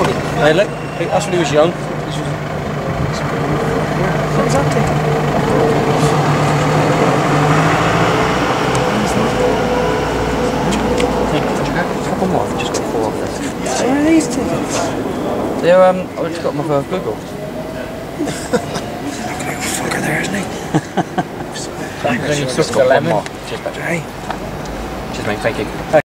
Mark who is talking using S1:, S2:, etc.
S1: Hey, look, that's when he was young.
S2: What was that ticket?
S1: Couple more, just got 4 of this.
S2: Where are these tickets?
S1: They're, I just got them off Google.
S2: Fucker there, isn't he?
S1: Just got 1 more. Cheers, Patrick.
S2: Hey.
S1: Cheers, mate, thank you.